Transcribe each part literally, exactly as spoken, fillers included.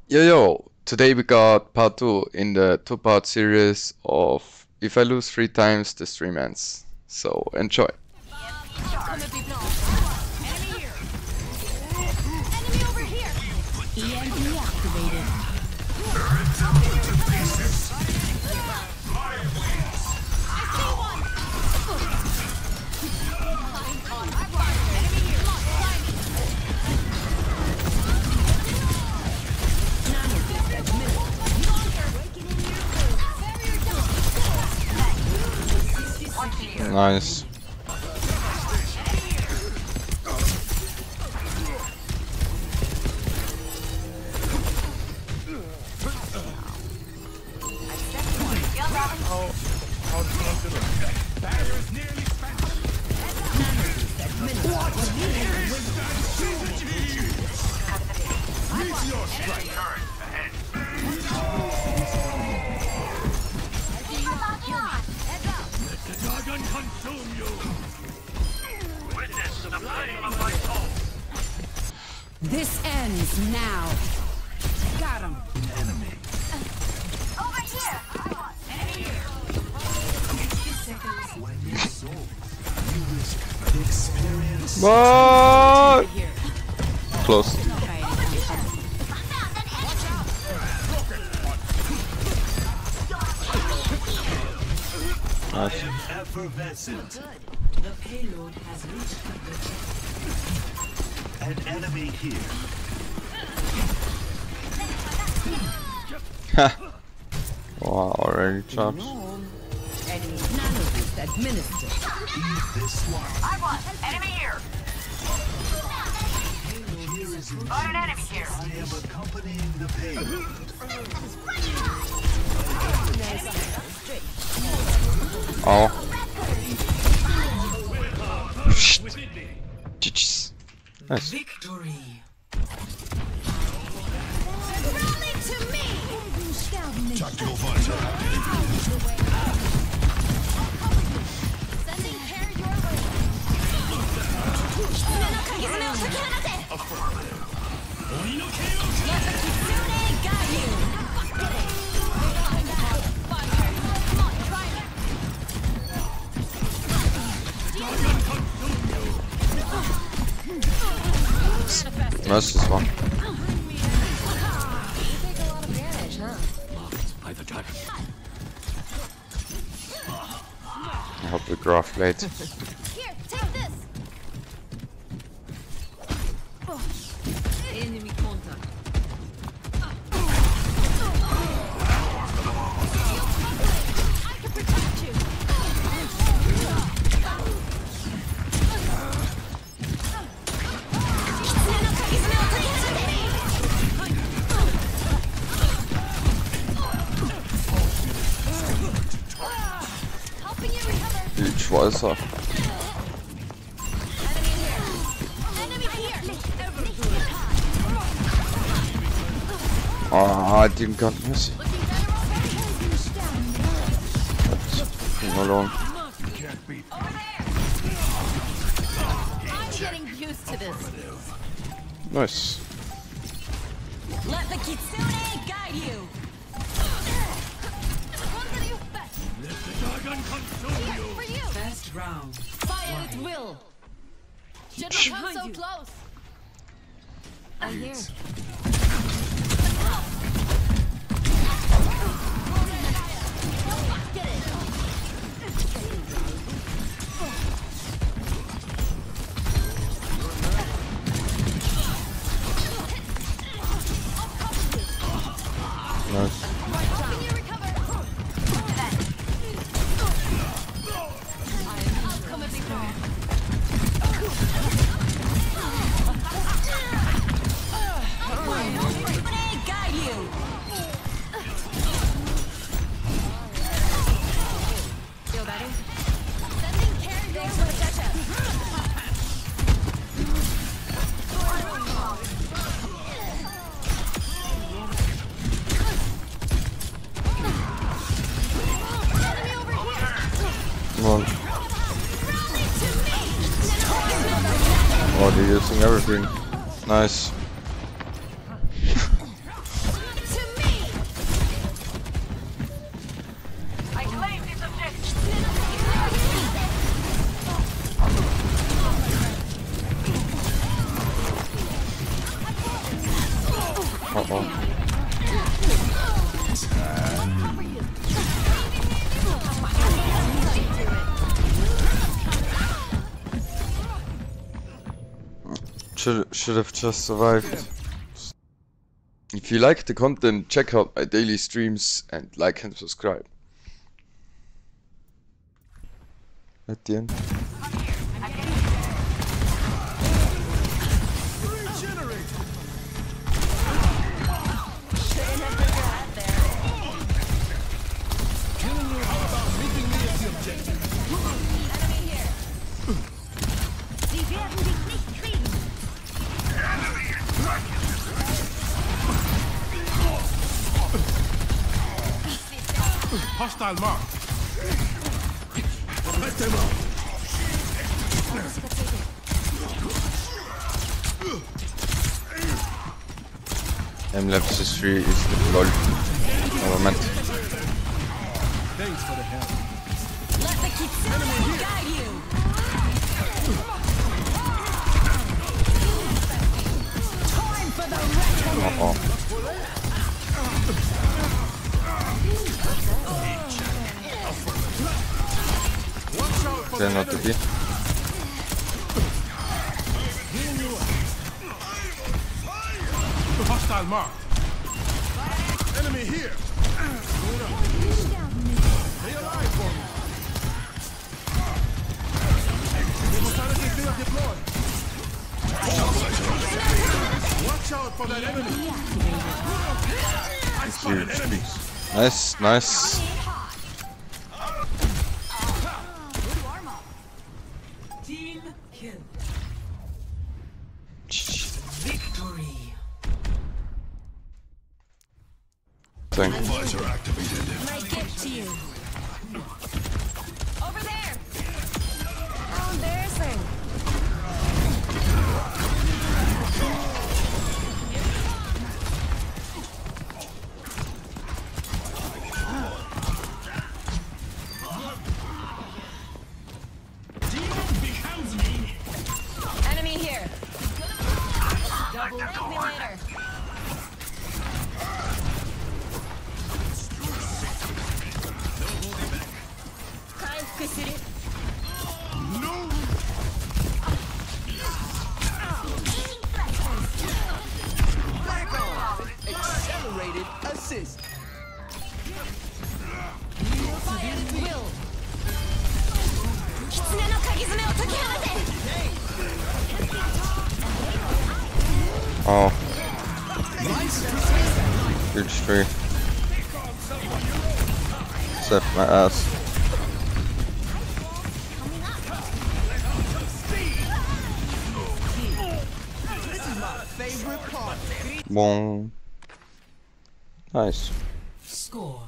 Yo yo, today we got part two in the two-part series of If I Lose Three Times, the Stream Ends. So enjoy. E M P activated. Nice. This ends now. Got him. Enemy. Over here! Enemy here! When you soul, you risk experience. What? Here. Close. I found an enemy! Nice. Effervescent. The payload has reached An enemy here. Wow, already chops. enemy nanoboost administered. Eat this one. I want enemy here! Here is your Got an enemy here! I am accompanying the payload. Oh. Shit. G G's. Nice. Victory. Rally to me! Tactical visor. Sending care your way! Kitsune got you! Come on, try me! Nice this one. By the dragon. I hope we grow off late. Here, take this! Enemy contact. I can protect you! Helping you recover! Huge Weiser. Enemy here! Ah, I didn't got miss. Looking better already! Leave me alone. Can't beat Over there! I'm getting used to this. Nice. Let the Kitsune guide you. Here, for you! Best round. Fire at will! Shouldn't come so Behind you. close! I'm here. Get it! Nice. Helping you recover! I'll come and be far. Guide you. Feel better? Sending care your way. Enemy over here! Come on. Oh, they're using everything. Nice. Uh oh. Should should have just survived. If you like the content, check out my daily streams and like and subscribe. At the end. Hostile mark. Let them out. M-Labs history is the lol. Never meant. Thanks for the help. Let the Kitsune guide you. Time for the reckoning. Uh oh. They're not to be. Hostile mark. Enemy here. Stay alive for me. Immortality field deployed. Watch out for that enemy. I spotted enemies. Nice, nice. Team kill. Victory. Thank you. Visor activated. My gift to you. Over there. How embarrassing. Enemy here. Double thank me later. No. Accelerated assist. Fire at will. Kitsune no kagizume o tokihamate. Oh. Huge tree. Except my ass. Favorite part. Boom. Nice. Score.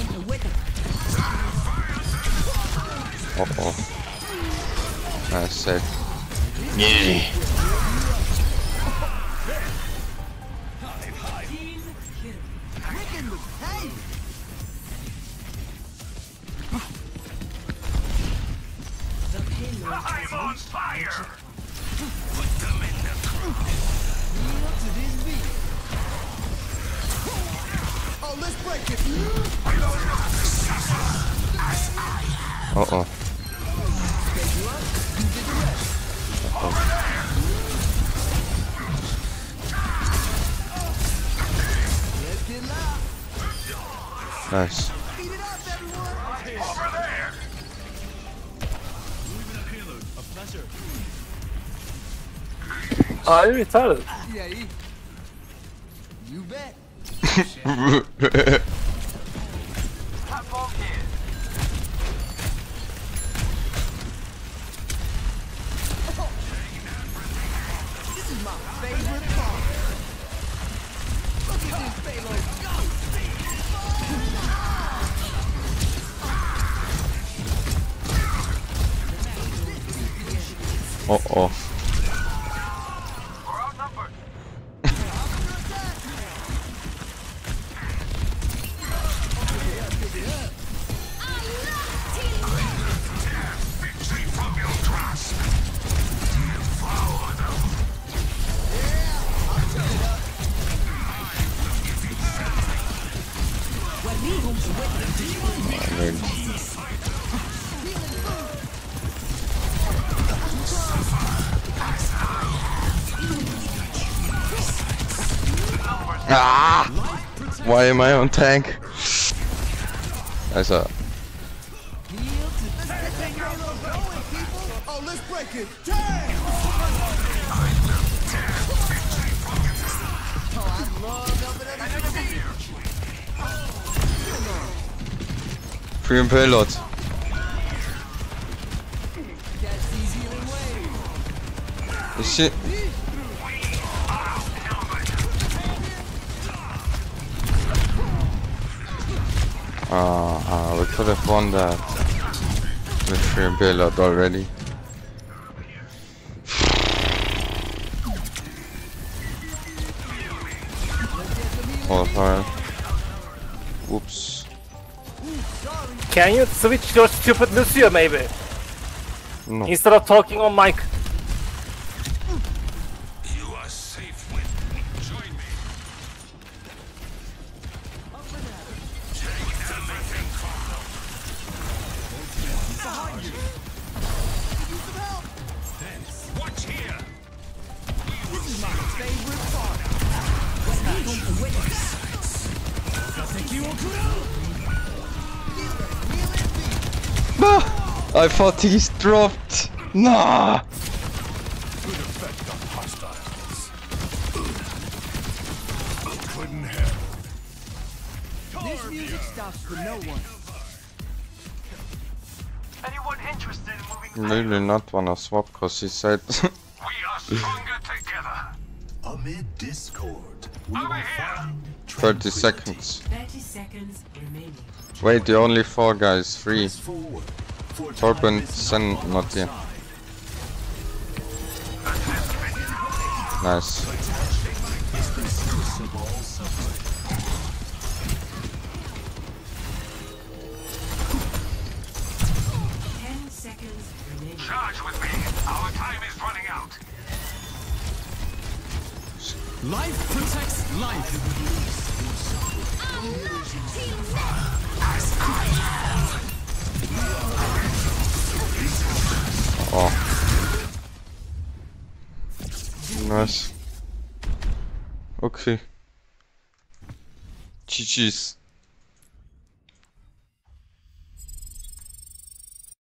Uh oh. Nice save. Yeah. I'm on fire. Oh, let's break it. Uh oh. Let's get loud. Nice. Beat it up, everyone. Over there. A pleasure. Are you retarded? Yeah, E. You bet. This is my favorite part. Look at this payload go. Uh oh. We're outnumbered. Victory from your grasp. Devour them. Ah! Why am I on tank? Also. Oh, let's break it. Damn! Free and payload. Is she? Ah, ah, we could have won that with free and payload already. Oh, fire. Oops. Can you switch your stupid Lucio maybe? No. Instead of talking on mic. You are safe with me. Join me. Watch here. This is my favorite part. Ah, I thought he's dropped. Nah. Good effect on hostiles. Couldn't help. This music stops for no one. Anyone interested in moving? Really not wanna swap cause he said We are stronger together. Amid discord, we Over will here. find thirty seconds. thirty seconds remaining. Wait, the only four guys, three. forward. For Torben, time is Sen, on not our here. side. Nice. Is the source of all suffering. Ten seconds remaining. Charge with me. Our time is running out. Life protects life. Oh. Nice. Okay. G G's.